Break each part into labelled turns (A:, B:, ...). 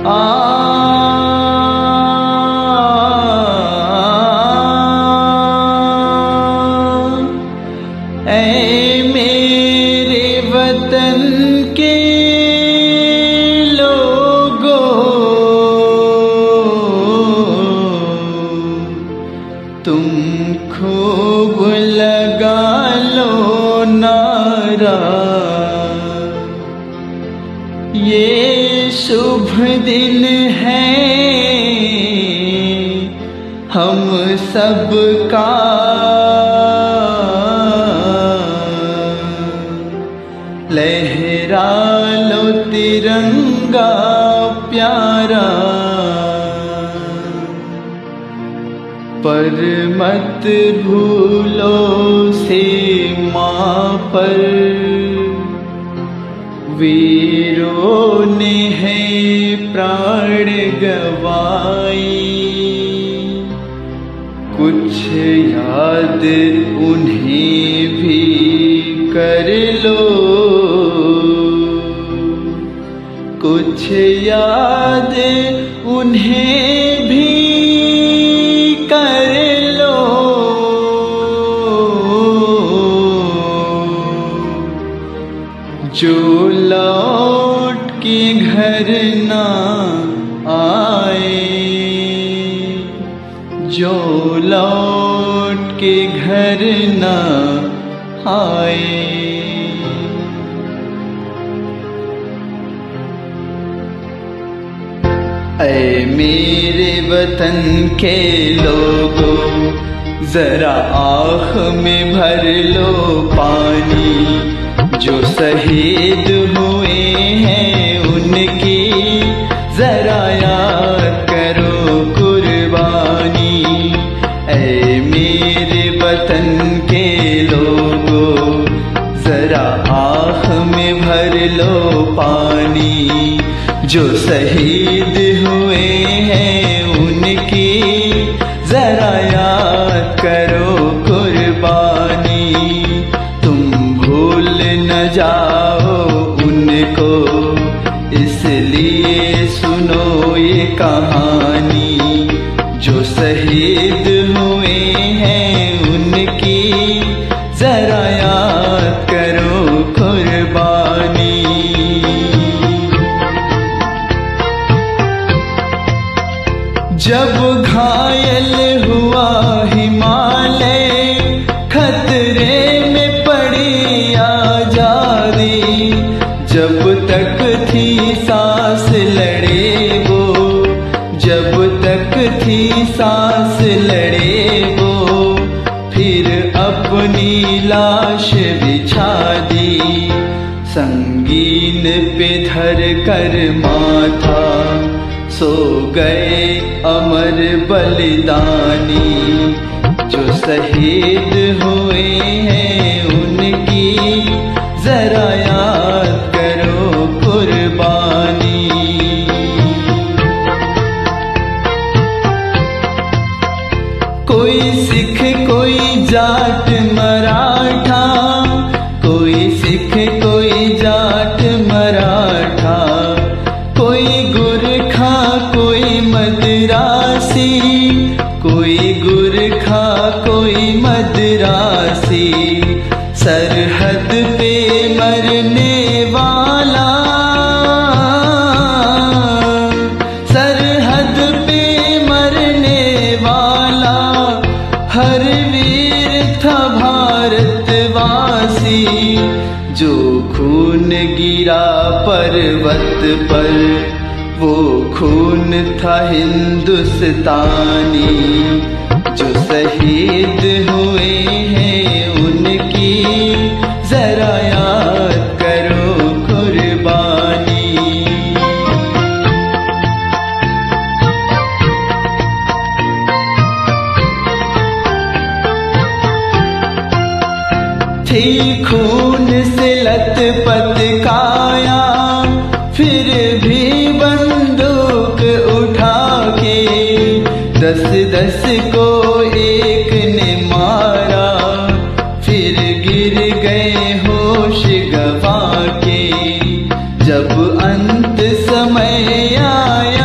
A: ऐ मेरे वतन के लोगों, तुम खूब लगा लो नारा। ये शुभ दिन है हम सबका, लहरा लो तिरंगा प्यारा। पर मत भूलो सीमा पर वीरों ने है प्राण गवाई। कुछ याद उन्हें भी कर लो, कुछ याद उन्हें भी कर लो। जो लौट के घर ना आए, जो लौट के घर ना आए। ऐ मेरे वतन के लोगों, जरा आँख में भर लो पानी। जो शहीद हुए हैं उनकी जरा याद करो कुर्बानी। ऐ मेरे वतन के लोगों, जरा आँख में भर लो पानी। जो शहीद हुए हैं उनकी जरा याद करो कुर्बानी। तुम भूल न जाओ उनको, इसलिए सुनो ये कहानी। जो शहीद हुए हैं उनकी जरा याद करो कुर्बानी। जब घायल हुआ हिमालय, खतरे में पड़ी आजादी। जब तक थी सांस लड़े वो, जब तक थी सांस लड़े वो। फिर अपनी लाश बिछा दी, संगीन पे धर कर माथा। सो गए अमर बलिदानी। जो शहीद हुए हैं उनकी जरा याद करो कुर्बानी। कोई सिख कोई जाट मराठा, कोई सिख कोई जाट मराठा। कोई गुरखा कोई मद्रासी, कोई गुरखा कोई मद्रासी। सरहद पे मरने वाला, सरहद पे मरने वाला हर वीर था भारतवासी। जो खून गिरा पर्वत पर वो खून था हिंदुस्तानी। जो शहीद हुए हैं उनकी जरा याद करो कुर्बानी। थी खून से लथपथ काया, फिर भी बंदूक उठा के 10-10 को एक ने मारा। फिर गिर गए होश गवा के, जब अंत समय आया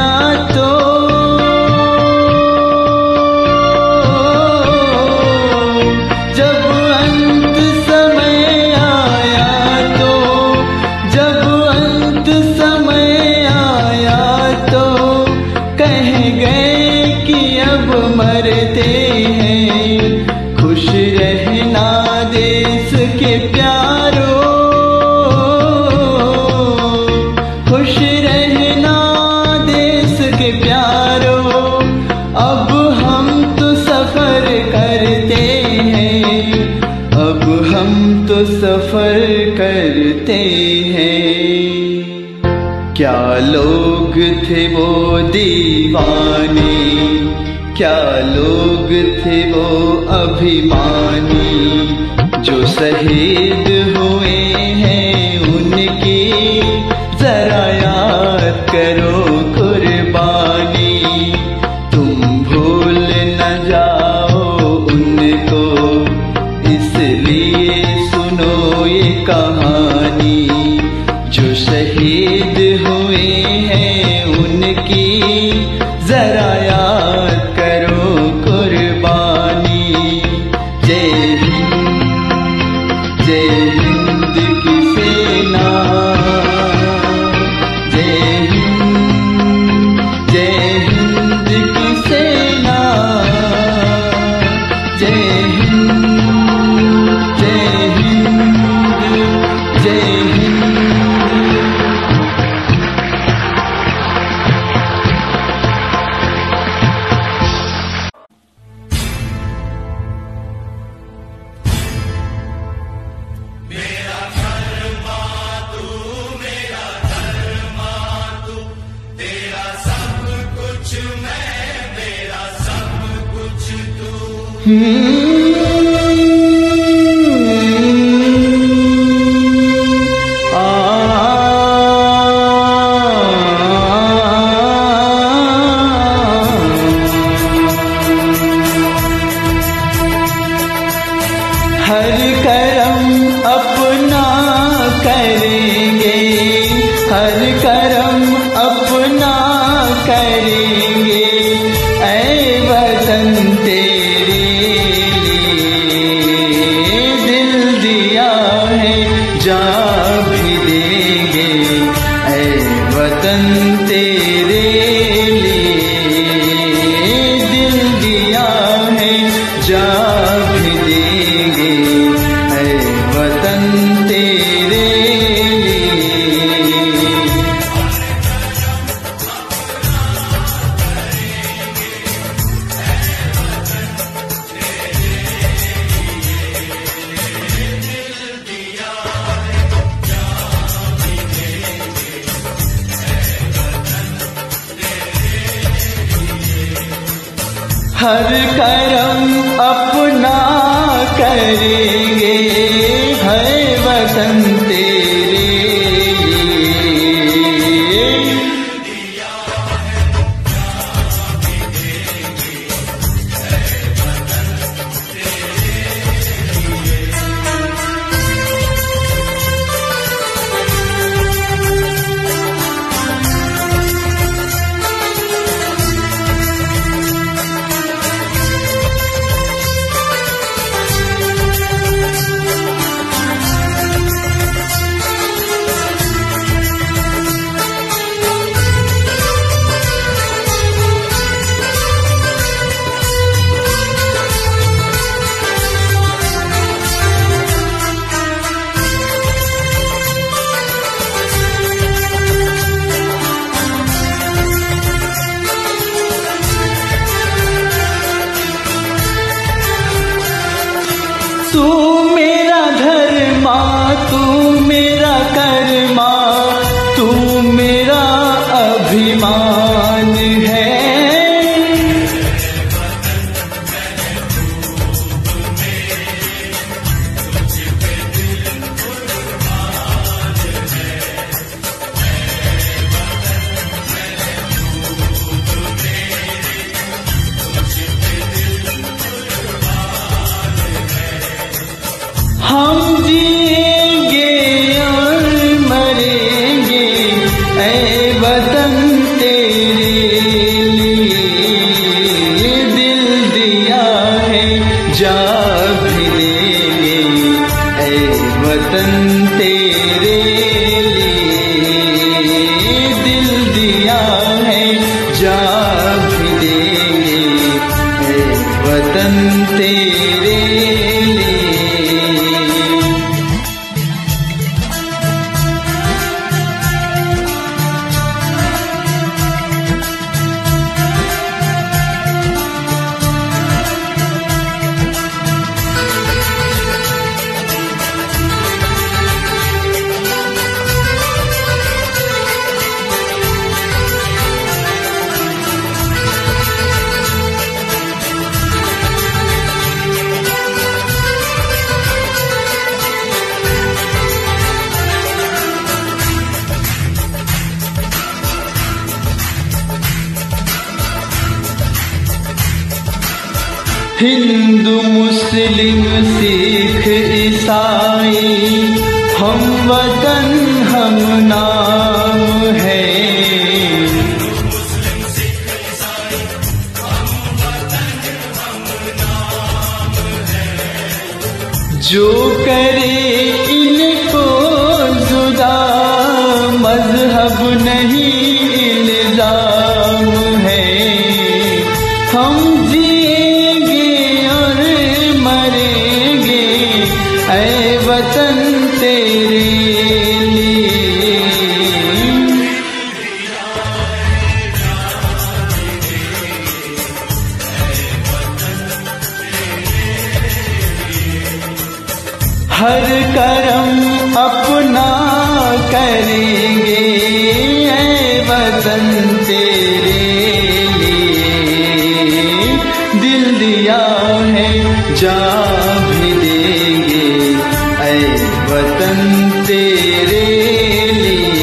A: क्या लोग थे वो दीवाने, क्या लोग थे वो अभिमानी, जो शहीद हुए हैं उनकी जरा याद करो कुर्बानी। तुम भूल न जाओ उनको, इसलिए सुनो ये कहानी। जो शहीद हुए हैं उनकी जरा याद करो कुर्बानी। जय हिंद, जय हिंद की सेना, जय हिंद, जय हिंद की सेना, जय हिंद, जय हिंद, जय हिंद। हर करम अपना करेंगे, हर करम अपना करेंगे, ऐ वतन तेरे लिए दिल दिया है जा भी देंगे, ऐ वतन तेरे लिए दिल दिया है जा भी देंगे, ऐ वतन तेरे लिए। हर करम अपना करेंगे, है वतन तेरे लिए। तू मेरा धर्मा, तू मेरा कर्मा, तू मेरा अभिमान है। हम जिएंगे और मरेंगे, ऐ वतन तेरे लिए दिल दिया है जा भी देंगे, ऐ वतन तेरे लिए दिल दिया है जा भी देंगे, ऐ वतन तेरे लिए। हिंदू मुस्लिम सिख ईसाई हम वतन हम नाम है। जो करे इनको जुदा मजहब नहीं इल्जाम है। हम जिएंगे और मरेंगे ऐ वतन तेरे लिए। हर करम अपना करेंगे ऐ वतन तेरे लिए। दिल दिया है जान भी देंगे ऐ वतन तेरे लिए।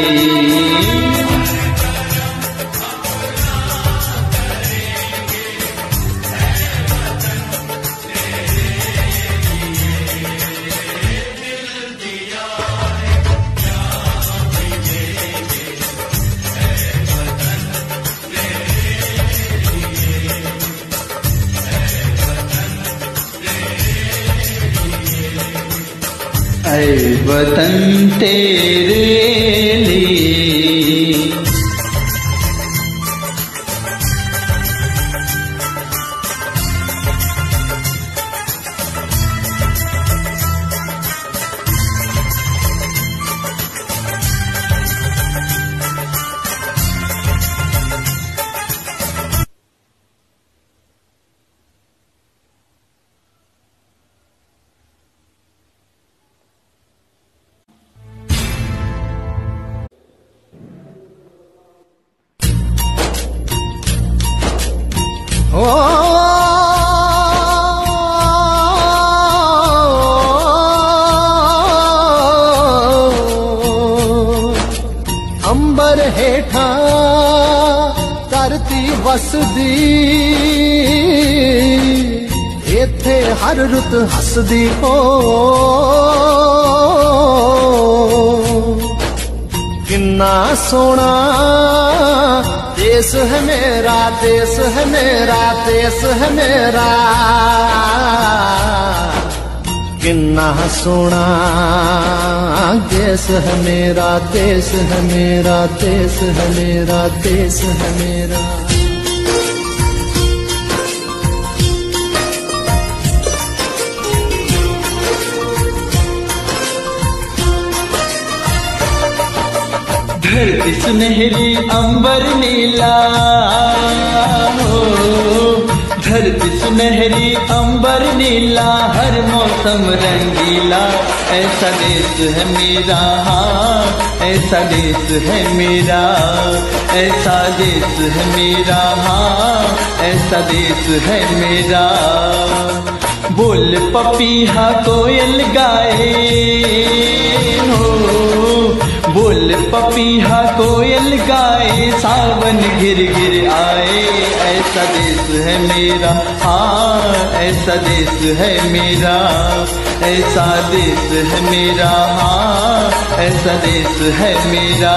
A: ऐ वतन तेरे लिए।
B: अंबर हेठा धरती वसदी, इत्थे हर रुत हसदी हो। किन्ना सोना देश है मेरा, देश है मेरा, देश है मेरा। किन्ना सोना देश है मेरा, देश है मेरा, देश है मेरा, देश है मेरा।
A: धरती सुनहरी अंबर नीला हो, धरती सुनहरी अंबर नीला, हर मौसम रंगीला। ऐसा देश है मेरा, हाँ ऐसा देश है मेरा, ऐसा देश है मेरा, हाँ ऐसा देश है मेरा। बोल पपीहा कोयल गाए हो, बोल पपीहा कोयल गाए, सावन घिर घिर आए। ऐसा देश है मेरा, हाँ ऐसा देश है मेरा, ऐसा देश है मेरा, हाँ ऐसा देश है मेरा।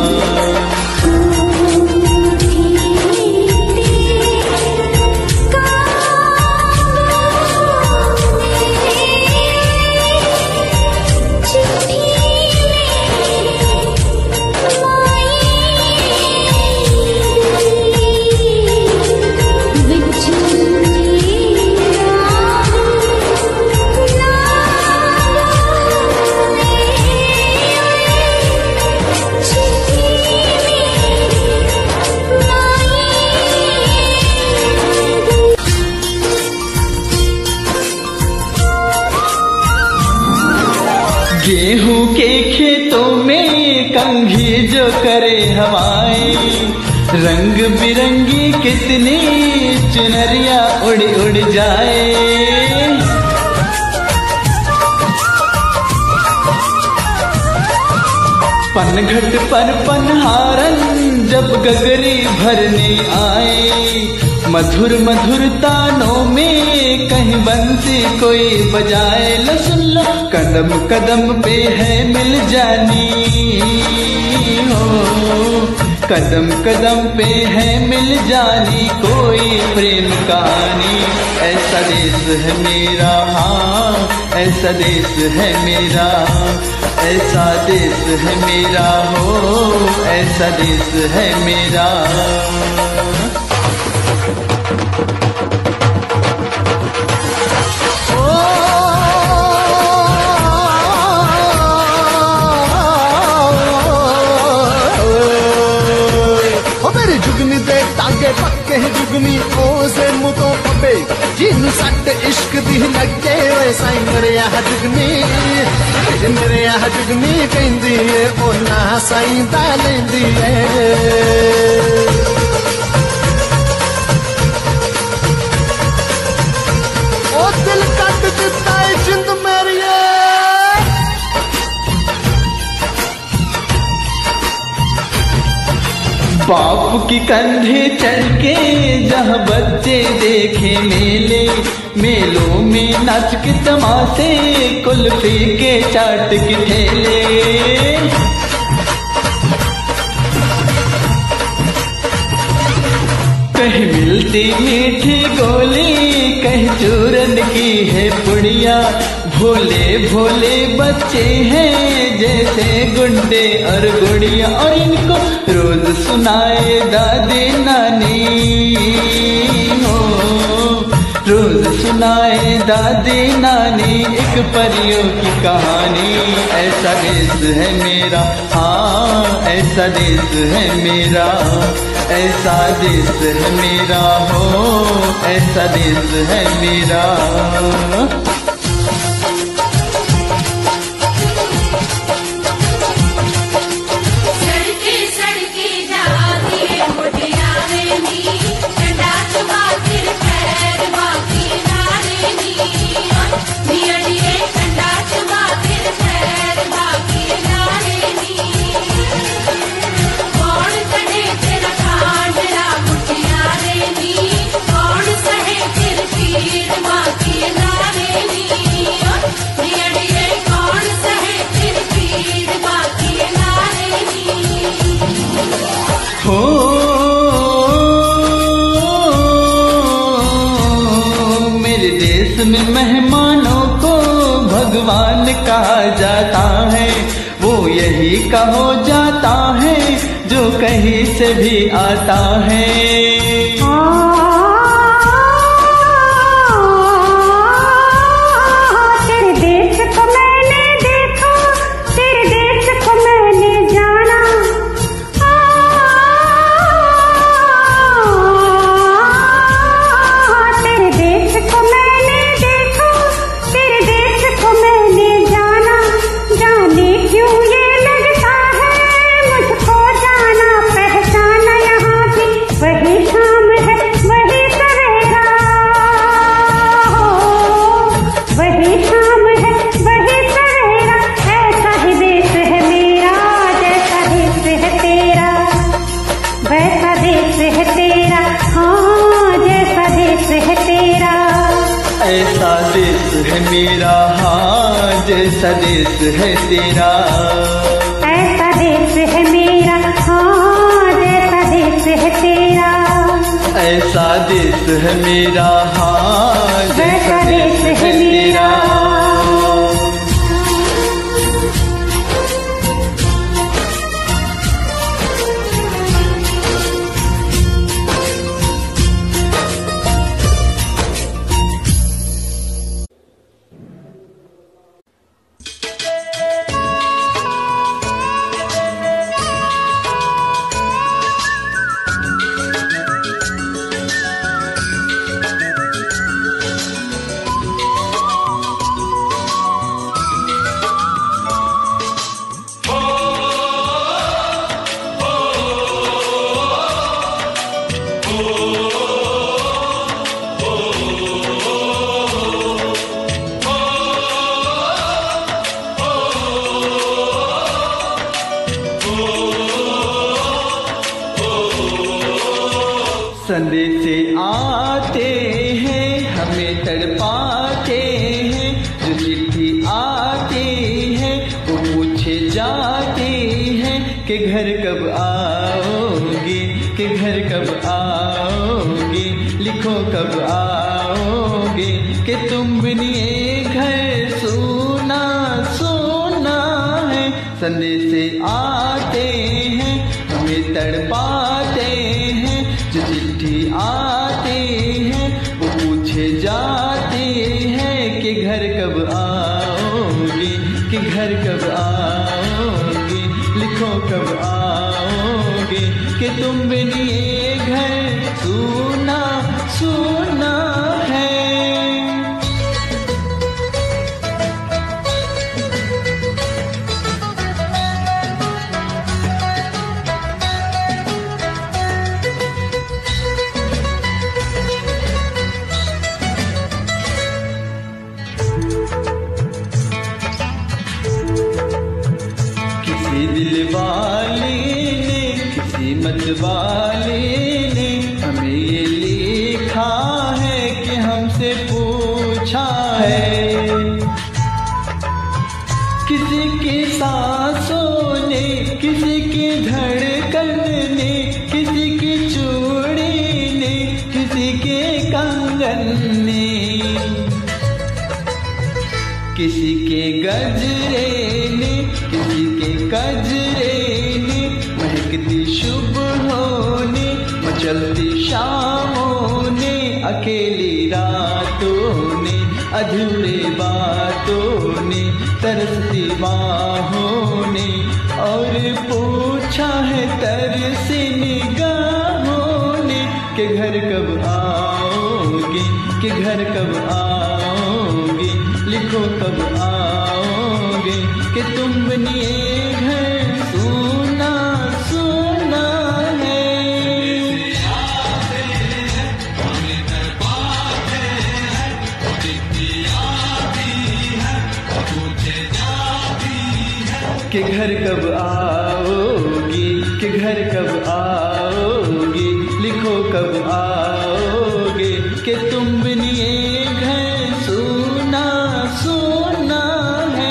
A: गेहूं के खेतों में कंघी जो करे हवाएं, रंग बिरंगी कितनी चुनरिया उड़ उड़ जाए। पनघट पर पनहारन जब गगरी भरने आए, मधुर मधुर तानों में कहीं बंसी कोई बजाए। लो सुन लो, कदम कदम पे है मिल जानी हो, कदम कदम पे है मिल जानी कोई प्रेम कहानी। ऐसा देश है मेरा, हाँ ऐसा देश है मेरा, ऐसा देश है मेरा हो, ऐसा देश है मेरा।
B: जुगनी दे टांगे पक्के जुगनी ओसे मुतो पबे, जिन सट इश्क दी लगे वे साई मेरे आ जुगनी, मेरे आ जुगनी कहंदी ए ओ ना साई दा लेंदी ए। ओ दिल कट दिता है जिंद मेरी,
A: बाप की कंधे चढ़ के जहाँ बच्चे देखे मेले, मेलों में नाच के तमाशे कुल्फी के चाट के ठेले। कहीं मिलती मीठी गोली, कहीं चूरन की है पुड़िया। भोले भोले बच्चे हैं जैसे गुड्डे और गुड़िया, और इनको रोज सुनाए दादी नानी हो, रोज सुनाए दादी नानी एक परियों की कहानी। ऐसा देश है मेरा, हाँ ऐसा देश है मेरा, ऐसा देश है मेरा हो, ऐसा देश है मेरा। में मेहमानों को भगवान कहा जाता है, वो यही कहो जाता है जो कहीं से भी आता है।
C: तेरे देश को मैंने देखा, तेरे देश को मैंने जाना, तेरे देश को मैंने देखा, तेरे देश को मैंने जाना। जाने क्यों ये लगता है मुझको जाना पहचाना, यहाँ भी वही शाम है वही सवेरा, वही शाम है वही सवेरा। ऐसा ही देश है मेरा, जैसा देश है तेरा, वैसा देश है तेरा, हाँ जैसा देश है तेरा।
A: ऐसा देश है मेरा, हाँ जैसा देश है तेरा,
C: ऐसा देश है मेरा, हाँ जैसा देश है तेरा,
A: ऐसा देश है मेरा, हाँ
C: वैसा देश है मेरा।
A: संदेशे आते हैं हमें तड़पाते हैं, जो चिट्ठी आती है वो पूछे जाते हैं कि घर कब आओगे, कि घर कब आओगे, लिखो कब आओगे, कि तुम बिन ये घर सूना सूना है। संदेशे आते हैं हमें तड़पाते हैं, जो चिट्ठी आते हैं वो पूछे जाते हैं कि घर कब आओगे, कि घर कब आओगे, लिखो कब आओगे, कि तुम बिन ये घर सूना सूना है। किसी दिल वाले ने, किसी मत वाले ने हमें ये लिखा है कि हमसे पूछा है। किसी की सांसों ने, किसी की धड़कन ने, किसी की चूड़ी ने, किसी के कंगन ने, किसी के गजरे ने, किसी के गजरे ने, महकती सुबहों ने, मचलती शामों ने, अकेली रातों ने, अधूरे बातों ने, तरसती बाहों ने, और पूछा है तरसी निगाहों ने कि घर कब आओगे, कि घर कब आओगे, लिखो कब आओगे, कि तुम बिन ये घर सूना सूना है। कि घर कब आओगे, कि घर कब आओगे, लिखो कब आओगे, कि तुम बिन ये घर सूना सूना है।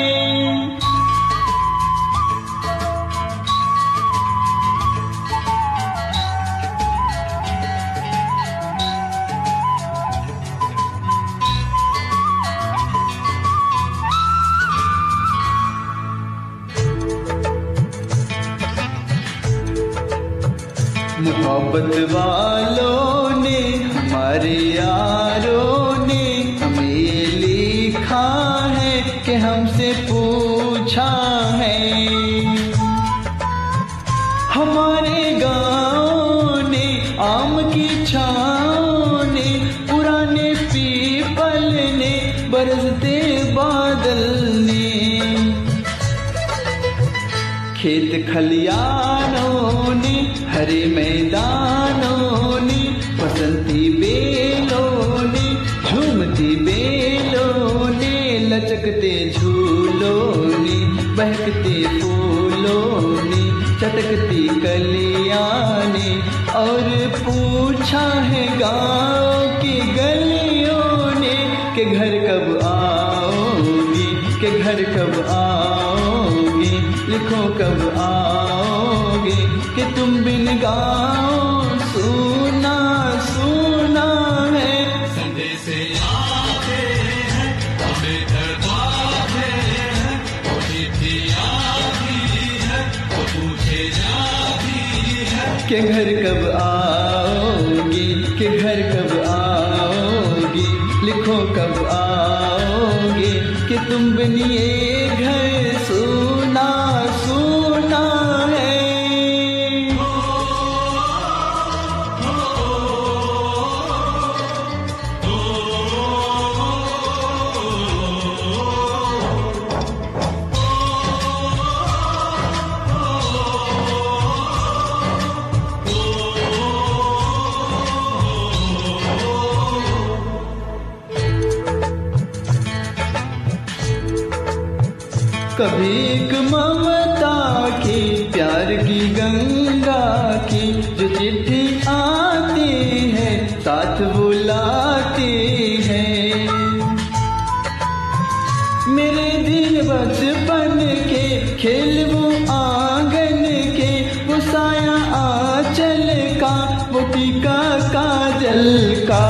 A: मोहब्बत वालों ने, हमारे यारों ने हमें ये लिखा है कि हमसे पूछा है। हमारे गाँव ने, आम की छाँव ने, पुराने पीपल ने, बरसते बादल ने, खेत खलियानों ने, हरे मैदानों ने, बसंती बेलों ने, झूमती बेलों ने, लचकते झूलों ने, बहकते फूलों ने, चटकती कलियां ने, और पूछा है गाँव की गलियों ने कि घर कब आओगे, कि घर कब आओगे, लिखो कब आओगे, कि तुम बिन गाँव सूना सूना है।
D: संदेशे आते हैं हमें तड़पाते हैं, वो चिट्ठी आती है वो पूछे जाती है
A: कि घर कब आओगे, कि घर कब आओगे, लिखो कब आओगे, कि तुम बिन ये घर सूना सूना है। कभी एक ममता की, प्यार की गंगा की, जो चिट्ठी आती झलका।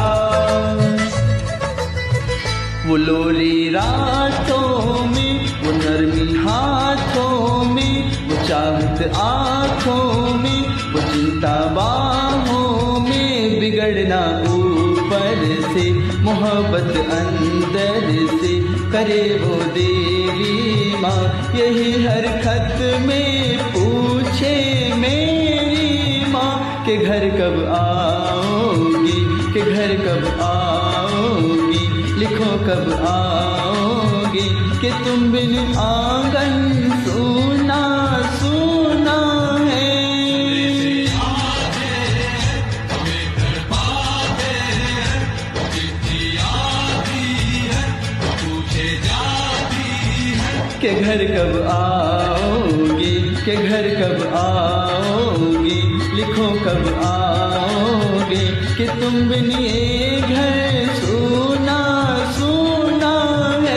A: वो लोरी रातों में, वो नरमी हाथों में, वो चाहत आँखों में, वो चिंता बाहों में, बिगड़ना ऊपर से, मोहब्बत अंदर से, करे वो देवी माँ। यही हर खत में पूछे मेरी माँ कि घर कब आओगी, कि घर कब आओगी, लिखो कब आओगी, कि तुम बिन आंगन सूना सूना है। के घर कब आओगी, के घर कब आओगी, लिखो कब आओगे, कि तुम बिन ये घर सूना सूना है।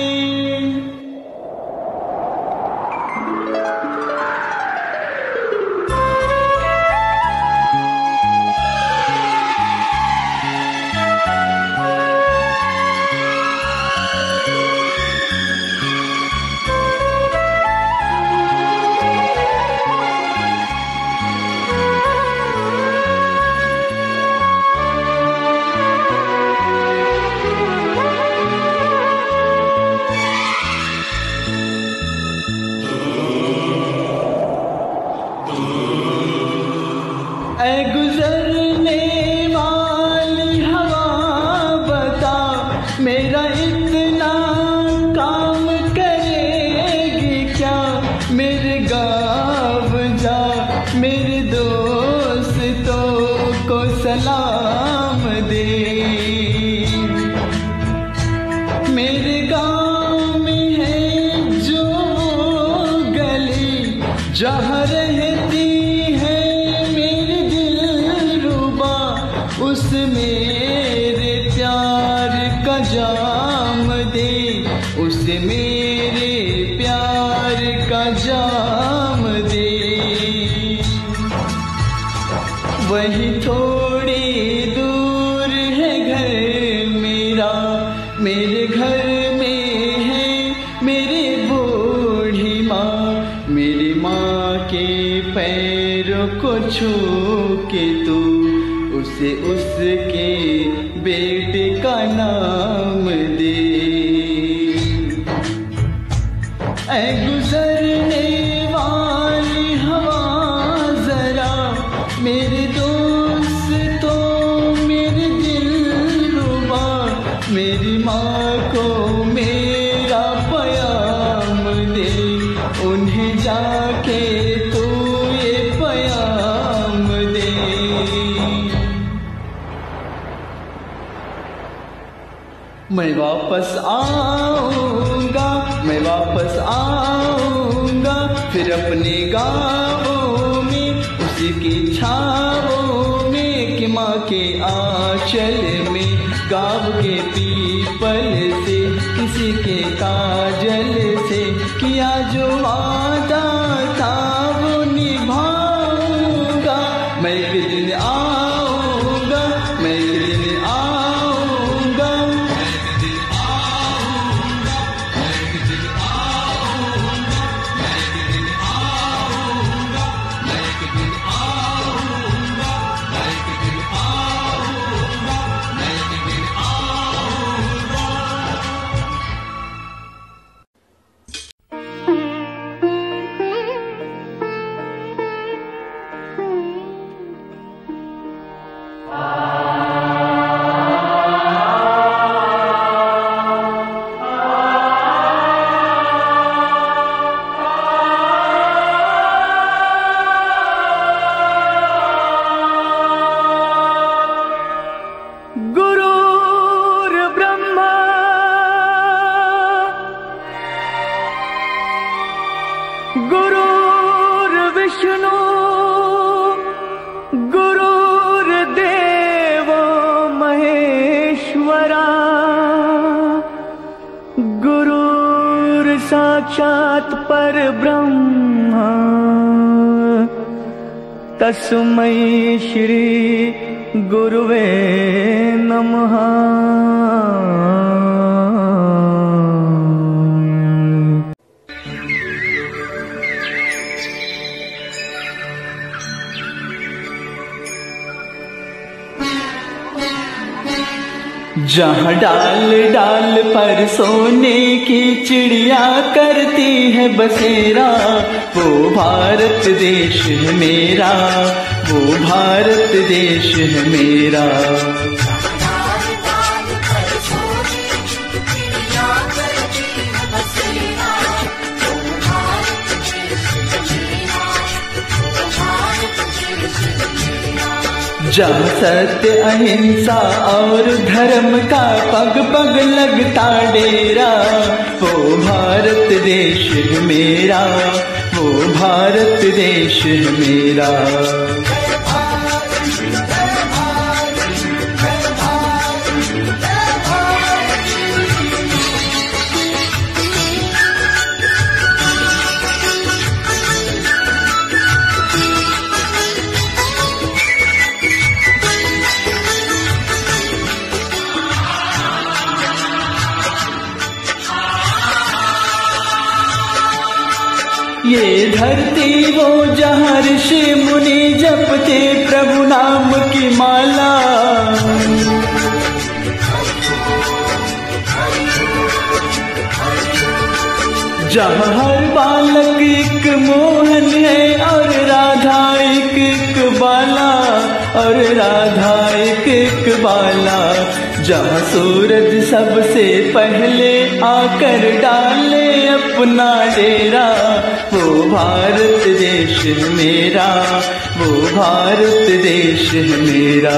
A: ऐ गुजरने वाली हवा बता, मेरा इतना काम करेगी क्या। मेरे गाँव जा, मेरे दोस्तों को सलाम दे। मेरे गाँव में है जो गली, जहाँ रहती उस मेरे प्यार का जाम दे, उसे मेरे प्यार का जाम दे। वही थोड़ी दूर है घर मेरा, मेरे घर में है मेरी बूढ़ी माँ। मेरी माँ के पैरों को छू के तू उसे उसके बेटे का नाम दे। ऐ गुजरने वाली हवा जरा, मेरे दोस्तों मेरे दिलरुबा, मेरी माँ को मेरा प्याम दे। उन्हें जाके तू ये प्याम दे। मैं वापस आऊंगा, मैं वापस आऊंगा, फिर अपने गाँवों में, उसी की छावों में, कि माँ के आंचल में, गाँव के पीपल से, किसी के काजल से, किया जो वादा था वो निभाऊंगा। मैं एक दिन आऊंगा, मैं एक दिन आऊंगा, गुरुर्विष्णु गुरुर्देवो महेश्वरा, गुरुर्साक्षात् परब्रह्म, तस्मै श्री गुरुवे नमः। जहाँ डाल डाल पर सोने की चिड़िया करती है बसेरा, वो भारत देश है मेरा, वो भारत देश है मेरा। जहाँ सत्य अहिंसा और धर्म का पग पग लगता डेरा, वो भारत देश है मेरा, वो भारत देश है मेरा। ये धरती वो जहाँ ऋषि मुनि जपते प्रभु नाम की माला, जहाँ हर बालक एक मोहन है और राधा एक एक बाला, और राधा एक एक बाला। जहाँ सूरज सबसे पहले आकर डाले अपना डेरा, वो भारत देश है मेरा, वो भारत देश है मेरा।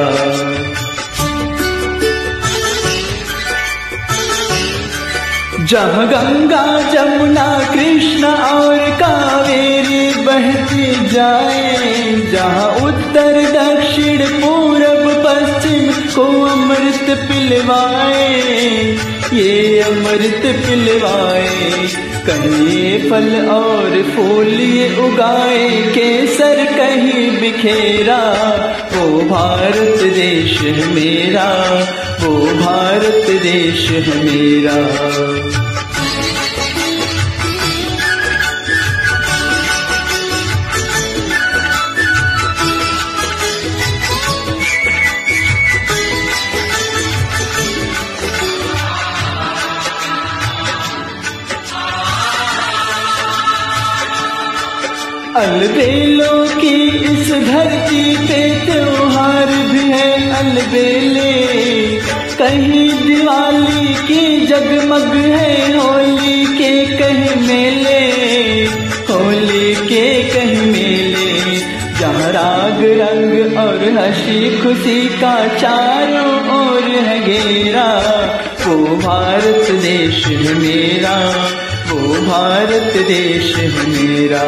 A: जहाँ गंगा जमुना कृष्ण और कावेरी बहती जाए, जहाँ उत्तर दक्षिण पूरब पश्चिम को अमृत पिलवाए, ये अमृत पिलवाए। कहीं फल और फूल ये उगाए, केसर कहीं बिखेरा, वो भारत देश है मेरा, वो भारत देश है मेरा। अलबेलों की इस धरती पे त्योहार भी है अलबेले, कहीं दिवाली की जगमग है, होली के कहीं मेले, होली के कहीं मेले। जहाँ राग रंग और हंसी खुशी का चारों ओर है घेरा, वो भारत देश है मेरा, वो भारत देश है मेरा।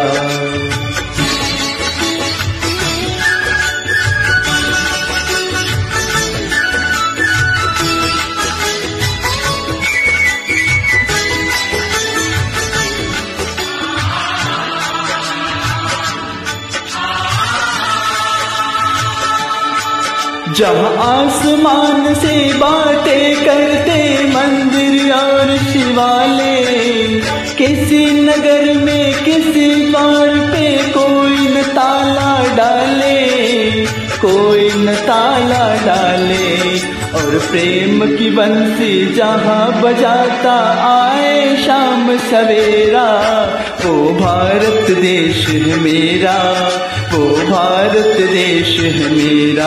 A: जहाँ आसमान से बातें करते मंदिर और शिवालय, किसी नगर में किसी द्वार पे कोई न ताला डाले, कोई न ताला डाले। और प्रेम की बंसी जहाँ बजाता आए शाम सवेरा, वो भारत देश है मेरा, वो भारत देश है मेरा।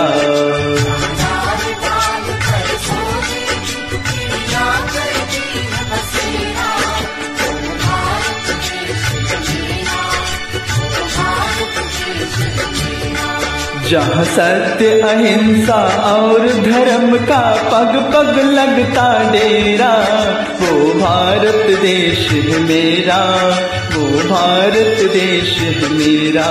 A: जहाँ सत्य अहिंसा और धर्म का पग पग लगता डेरा, वो भारत देश है मेरा, वो भारत देश है मेरा।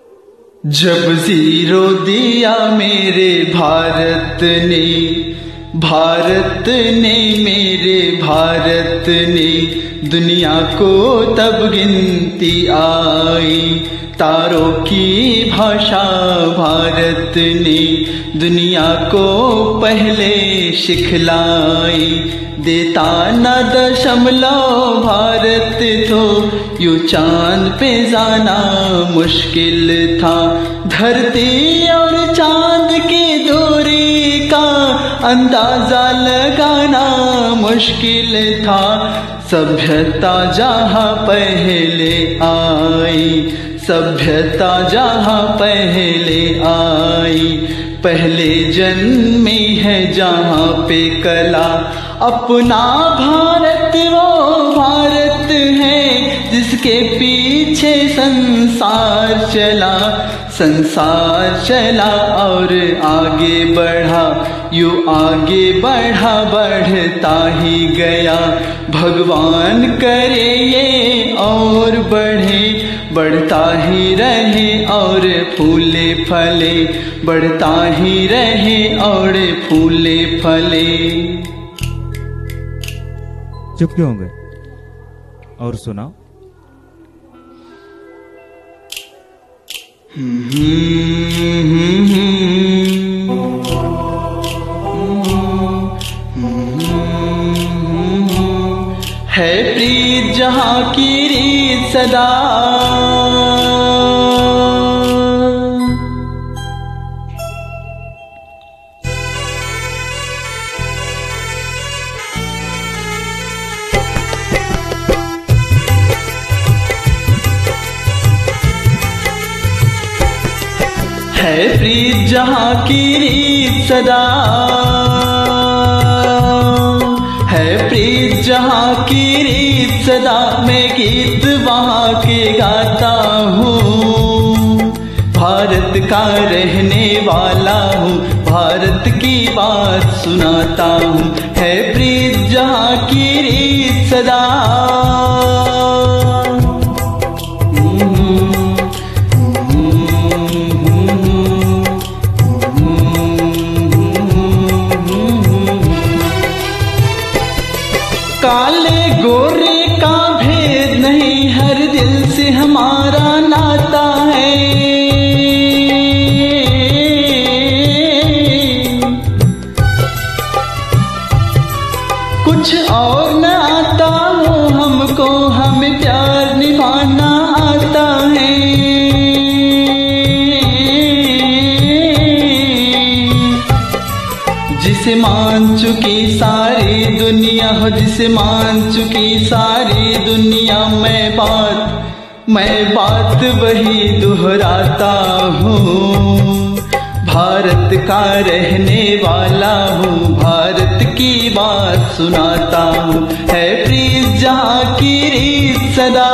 A: जब जीरो दिया मेरे भारत ने, भारत ने, मेरे भारत ने दुनिया को तब गिनती आई, तारों की भाषा भारत ने दुनिया को पहले सिखलाई। देता न दशमलव भारत तो यूं चांद पे जाना मुश्किल था। धरती और चांद की दूरी का अंदाजा लगाना मुश्किल था। सभ्यता जहाँ पहले आई, सभ्यता जहाँ पहले आई, पहले जन्मी है जहाँ पे कला। अपना भारत वो भारत है जिसके पीछे संसार चला, संसार चला और आगे बढ़ा, यूं आगे बढ़ा बढ़ता ही गया। भगवान करे ये और बढ़े, बढ़ता ही रहे और फूले फले, बढ़ता ही रहे और फूले फले।
E: चुप क्यों हो गए? और सुनाओ।
A: है प्रीत जहाँ की रीत सदा, है प्रीत जहाँ की रीत सदा, है प्रीत जहाँ की रीत सदा। मैं गीत वहाँ के गाता हूँ, भारत का रहने वाला हूँ, भारत की बात सुनाता हूँ। है प्रीत जहाँ की रीत सदा, काले गोरे का भेद नहीं, हर दिल से हमारा नाता है। कुछ और न आता हो हमको, हमें प्यार निभाना आता है। जिसे मान चुकी सारी दुनिया हो, जिसे मान चुकी सारी दुनिया, मैं बात वही दोहराता हूँ। भारत का रहने वाला हूँ, भारत की बात सुनाता हूँ। है प्रीत जहाँ की रीत सदा,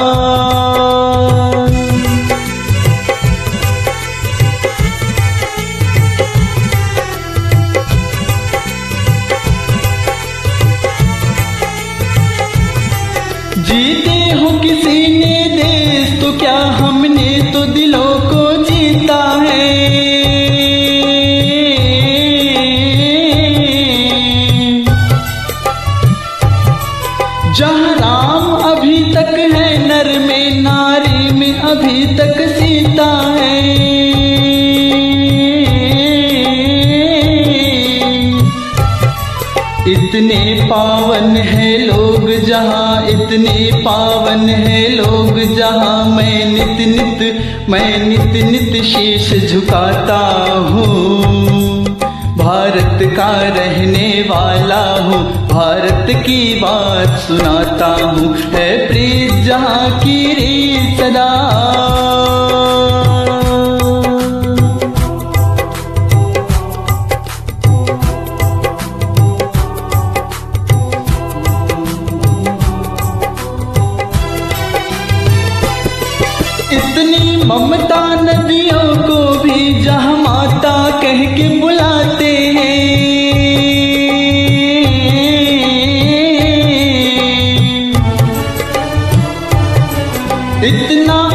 A: जीते हो किसी ने देश तो क्या, हमने तो दिलों को जीता है। जहाँ राम अभी तक है, नर में नारी में अभी तक सीता है। इतने पावन है लोग जहाँ, इतने पावन है लोग जहाँ, मैं नित नित शीश झुकाता हूँ। भारत का रहने वाला हूँ, भारत की बात सुनाता हूँ। है प्रीत जहाँ की रीत सदा, इतनी ममता नदियों को भी जहाँ माता कह के बुलाते हैं। इतना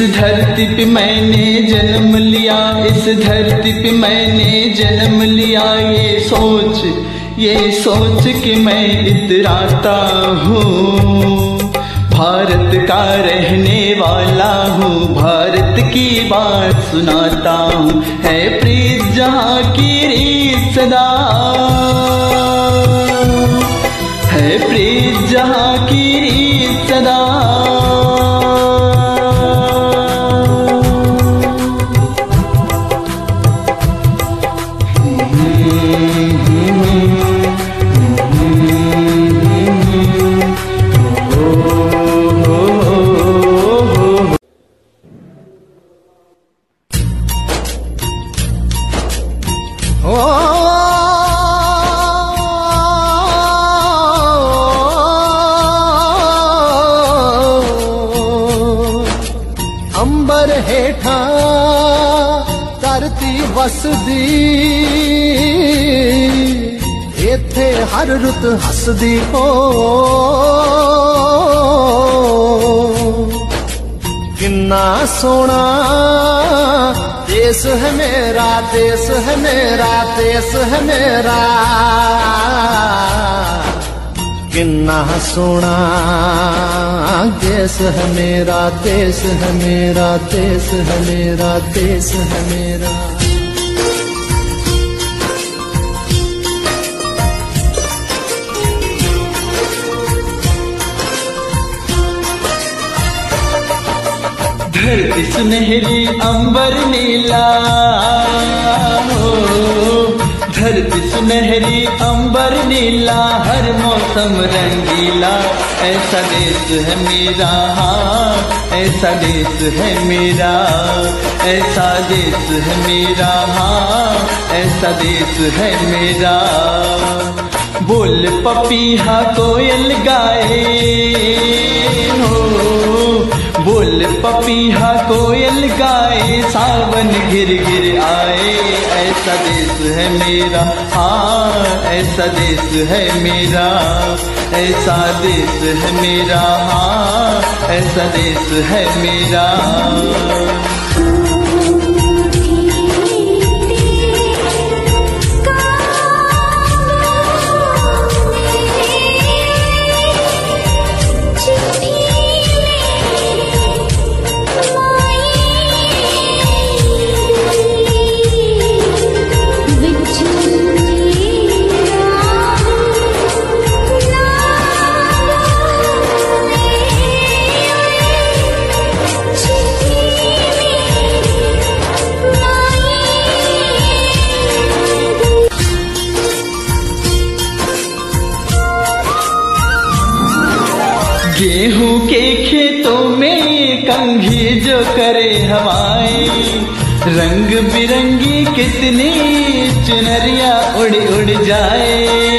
A: धरती पे मैंने जन्म लिया, इस धरती पे मैंने जन्म लिया, ये सोच के मैं इतराता हूँ। भारत का रहने वाला हूँ, भारत की बात सुनाता हूँ। है प्रीत जहाँ की रीत सदा, है प्रीत जहाँ की रीत सदा।
B: अंबर हेठा धरती वसदी, इत्थे हर रुत हसदी हो। किन्ना सोना देश है मेरा, देश है मेरा, देश है मेरा। किन्ना सोना देश है मेरा, देश है मेरा, देश है मेरा, देश है मेरा।
A: धरती सुनहरी अंबर नीला हो, धरती सुनहरी अंबर नीला, हर मौसम रंगीला। ऐसा देश है मेरा, हाँ ऐसा देश है मेरा, ऐसा देश है मेरा, हाँ ऐसा देश है मेरा। बोल पपीहा कोयल गाए हो, बोल पपीहा कोयल गाए, सावन घिर घिर आए। ऐसा देश है मेरा, हाँ ऐसा देश है मेरा, ऐसा देश है मेरा, हाँ ऐसा देश है मेरा। गेहूं के खेतों में कंघी जो करे हवाएं, रंग बिरंगी कितनी चुनरिया उड़ उड़ जाए।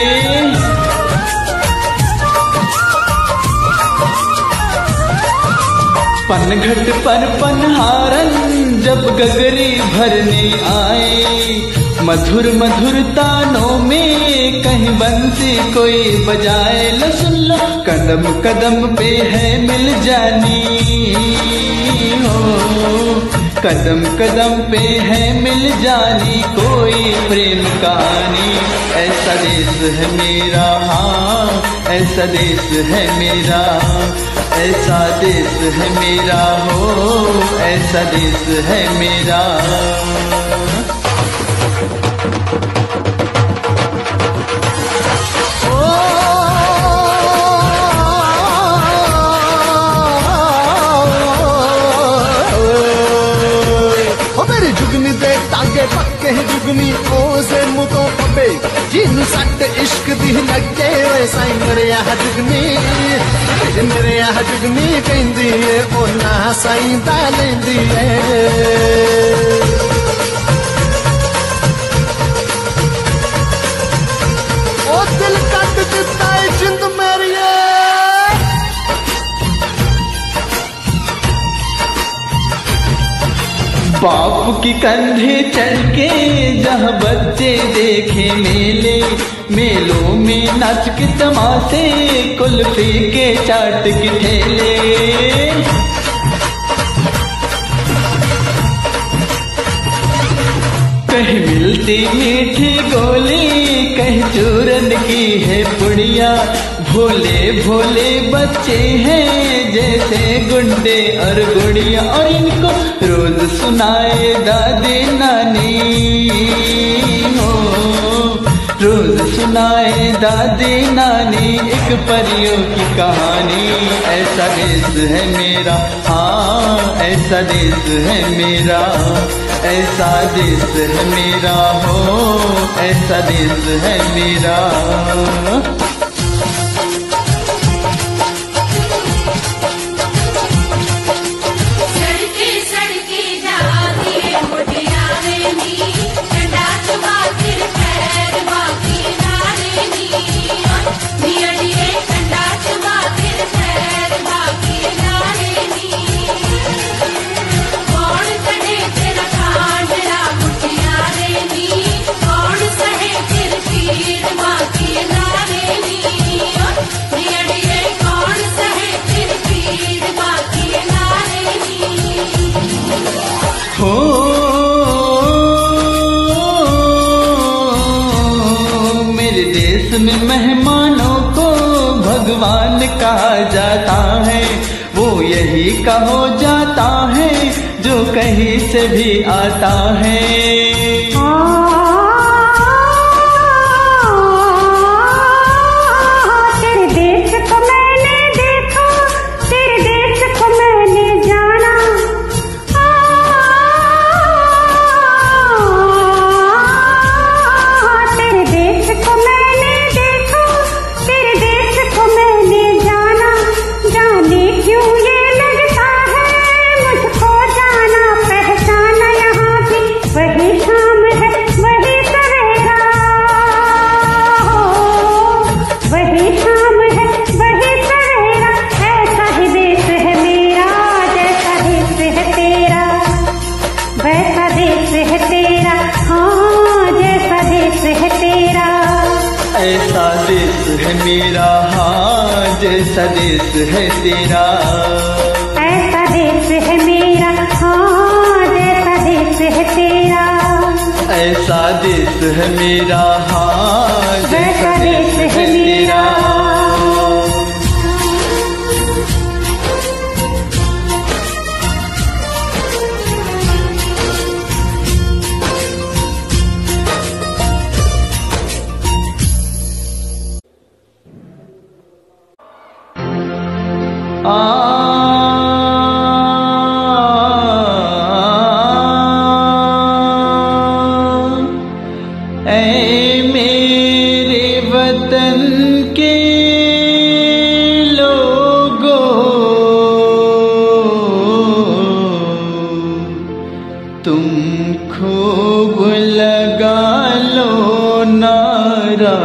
A: पनघट पर पनहारन जब गगरी भरने आए, मधुर मधुर तानों में कहीं बंसी कोई बजाए। लो सुन लो कदम कदम पे है मिल जानी हो, कदम कदम पे है मिल जानी कोई प्रेम कहानी। ऐसा देश है मेरा, हाँ ऐसा देश है मेरा, ऐसा देश है मेरा हो, ऐसा देश है मेरा।
B: जुगनी दे टांगे पक्के जुगनी ओसे मुको पबे, जिन सट इश्क दी लगे ओए साईं मेरे आ जुगनी, मेरे आ जुगनी कहंदी ए ओ ना साईं दा लेंदी ए। ओ दिल कट दिता है जिंद मेरी,
A: बाप की कंधे चढ़ के जहाँ बच्चे देखे मेले, मेलों में नाच के तमाशे कुल्फी के चाट के ठेले। मिलती मीठी गोली कहीं चूरन की है पुड़िया। भोले भोले बच्चे हैं जैसे गुंडे और गुड़िया, और इनको रोज सुनाए दादी नानी हो, रोज सुनाए दादी नानी एक परियों की कहानी। ऐसा देश है मेरा, हाँ ऐसा देश है मेरा, ऐसा देश है मेरा हो, ऐसा देश है मेरा। में मेहमानों को भगवान कहा जाता है, वो यही कहो जाता है जो कहीं से भी आता है।
C: तेरे देश को मैंने देखा, तेरे देश को मैंने जाना, तेरे देश को मैंने देखा, तेरे देश को मैंने जाना। जाने क्यों ये लगता है मुझको जाना पहचाना, यहाँ भी वही शाम है वही सवेरा, वही शाम है वही सवेरा। ऐसा ही देश है मेरा, जैसा देश है तेरा, वैसा देश है तेरा, हाँ जैसा देश है तेरा।
A: ऐसा देश है मेरा, हाँ जैसा देश है तेरा,
C: ऐसा देश है मेरा, हाँ जैसा देश है तेरा,
A: ऐसा देश है मेरा, हाँ
C: जैसा देश है मेरा।
A: ऐ मेरे वतन के लोगों, तुम खूब लगा लो नारा,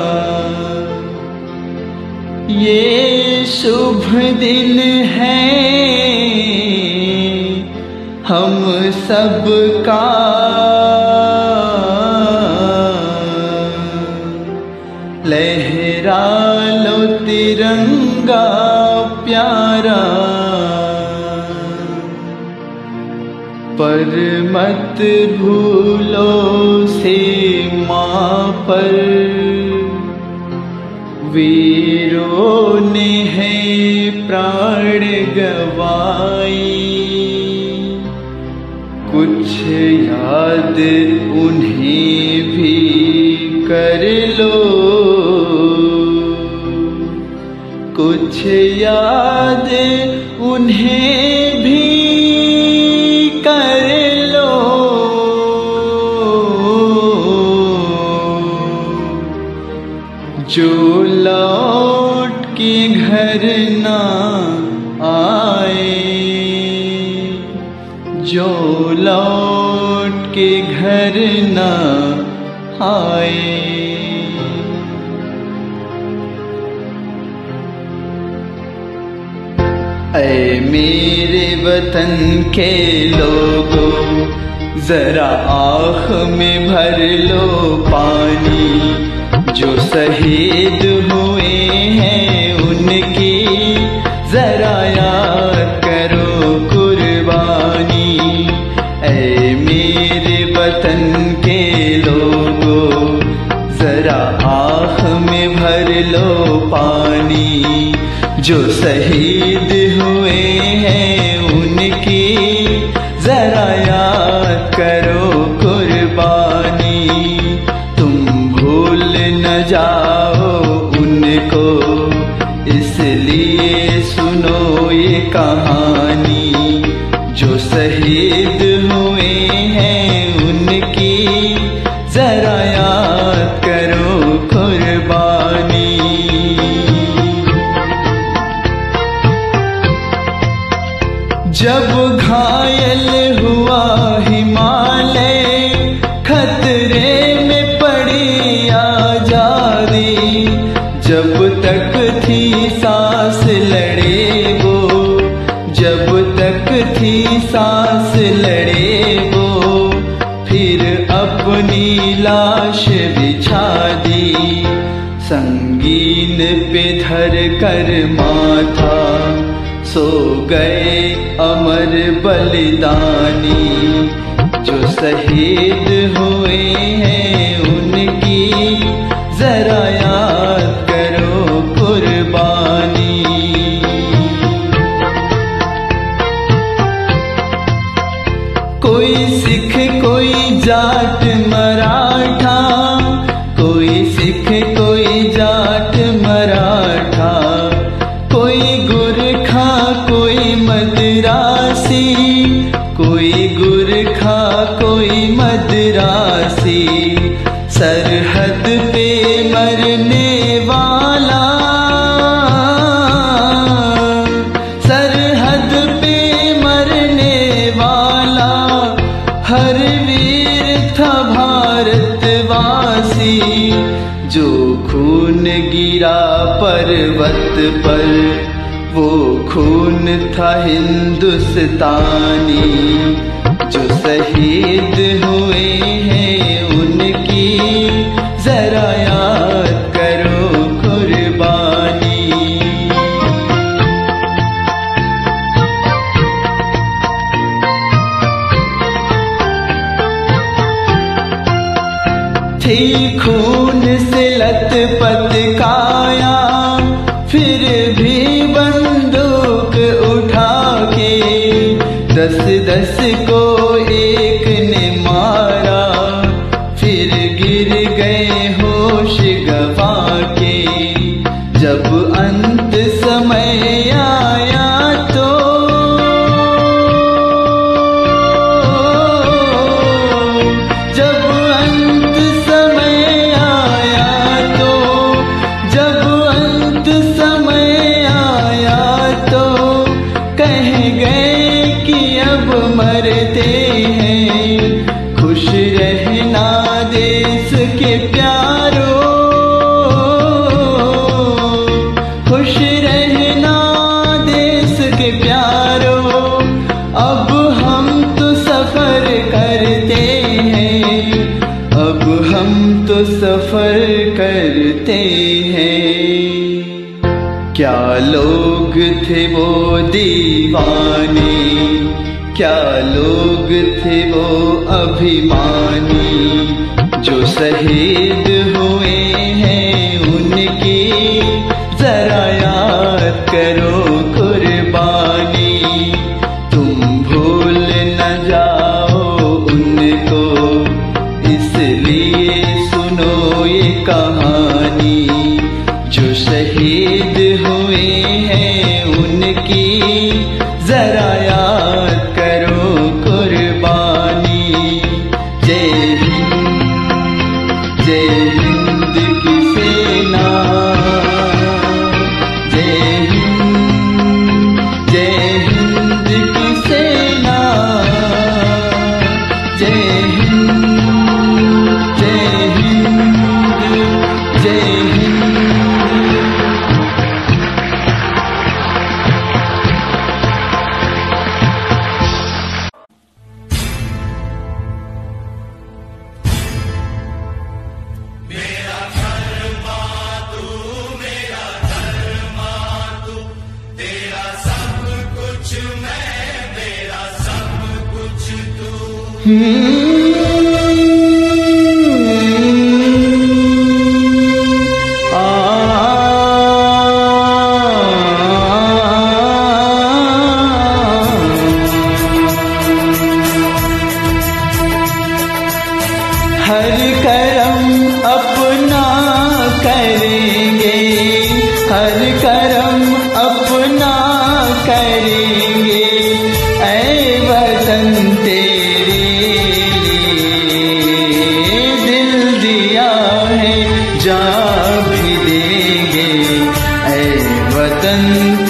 A: ये शुभ दिन है हम सबका, लहरा लो तिरंगा प्यारा, पर मत भूलो सीमा पर वीरों ने है प्राण गवाई। कुछ याद उन्हें भी कर लो, कुछ याद उन्हें भी कर लो, जो लौट के घर ना आए, जो लौट के घर ना आए। ऐ मेरे वतन के लोगों, जरा आँख में भर लो पानी, जो शहीद हुए हैं उनकी जरा याद करो कुर्बानी। ऐ मेरे वतन के लोगों, जो शहीद हुए हैं उनकी जरा याद करो कुर्बानी। तुम भूल न जाओ उनको, इसलिए सुनो ये कहानी। जो शहीद हुए हैं उनकी जरा याद करो कुर्बानी। जब घायल हुआ हिमालय, खतरे में पड़ी आजादी। जब तक थी सांस लड़े वो, जब तक थी सांस लड़े वो, फिर अपनी लाश बिछा दी। संगीन पे धर कर माथा, सो गए अमर बलिदानी। जो शहीद हुए हैं उनकी जरा याद करो कुर्बानी। कोई सिख कोई जाट मराठा, कोई सिख कोई जाट मराठा, कोई गुरखा कोई मद्रासी, कोई गुरखा कोई मद्रासी। सरहद पे मरने वाला, सरहद पे मरने वाला, हर वीर था भारतवासी। जो खून गिरा पर्वत पर, वो खून था हिंदुस्तानी। जो शहीद हुए हैं उनकी जरा याद करो कुर्बानी। थी खून से लथपथ काया, फिर भी बंदूक उठा के 10-10 को एक ने मारा। फिर गिर गए होश गवा के, जब अंत समय आया तो जब अंत समय आया तो जब अंत समय आया तो कह गए कि अब मरते हैं। खुश रहना देश के प्यारो, खुश रहना देश के प्यारो। अब हम तो सफर करते हैं, अब हम तो सफर करते हैं। क्या लोग थे वो दीवाने, क्या लोग थे वो अभिमानी। जो शहीद हुए हैं उनकी जरा याद करो कुर्बानी। तुम भूल न जाओ उनको, इसलिए सुनो ये कहानी। जो शहीद हुए हैं उनकी जरा याद करो कुर्बानी। जय हिंद, जय हिंद की सेना, जय हिंद, जय हिंद की सेना, जय हिंद, जय हिंद, जय हिंद।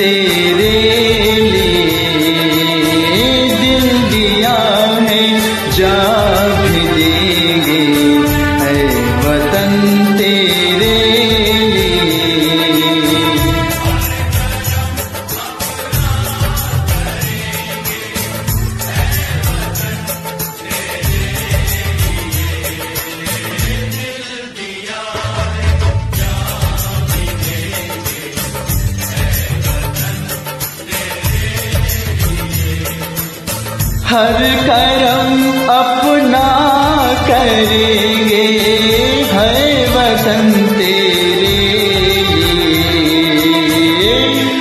A: तेरे लिए दिल दिया है, जा भी देंगे ऐ वतन तेरे लिए। हर करम अपना करेंगे है वतन तेरे लिए।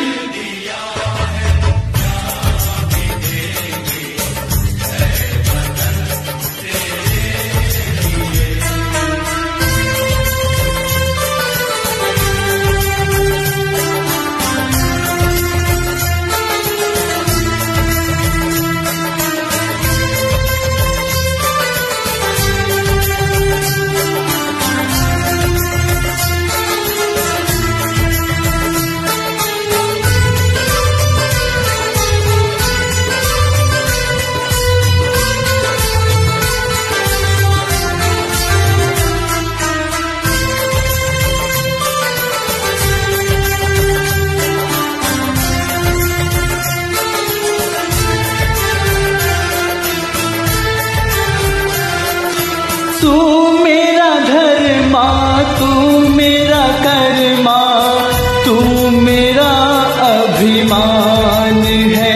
A: तू मेरा धर्मा, तू मेरा कर्मा, तू मेरा अभिमान है।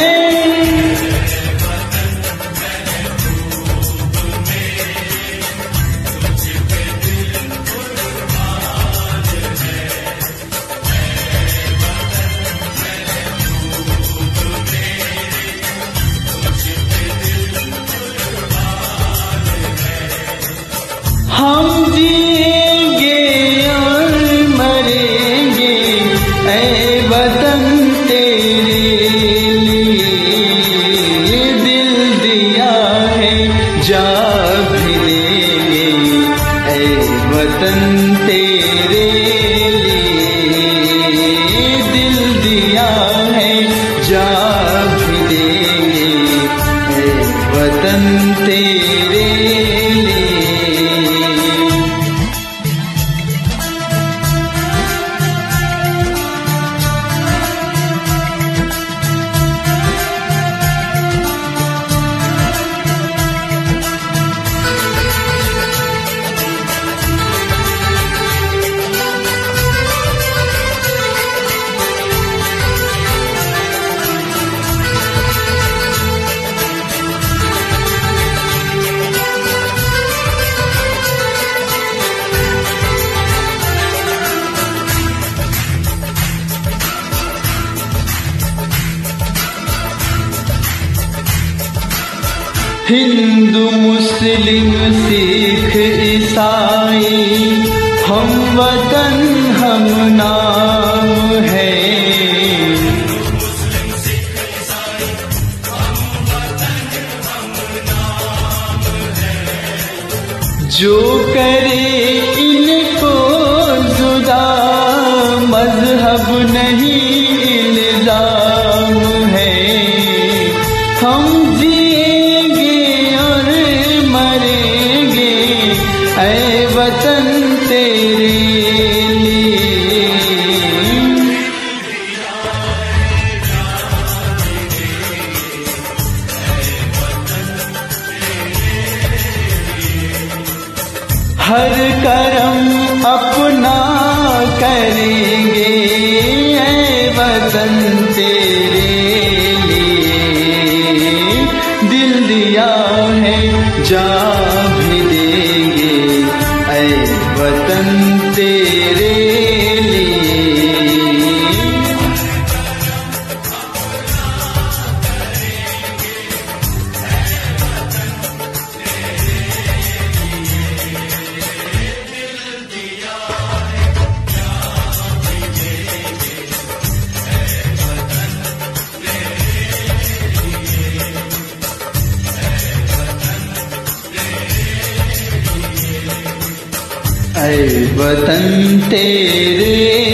A: हम जिएंगे और मरेंगे ऐ वतन तेरे लिए। दिल दिया है, जा भी देंगे ऐ वतन तेरे लिए। दिल दिया है, जा भी देंगे ऐ वतन तेरे लिए। हिंदू मुस्लिम सिख ईसाई हम वतन हम नाम है। जो करे इनको जुदा मजहब नहीं इल्जाम है। हम जिएंगे और मरेंगे ऐ वतन तेरे लिए। हर करम अपना करेंगे ऐ वतन तेरे लिए। दिल दिया है, जा भी देंगे ऐ वतन तेरे लिए। ऐ वतन तेरे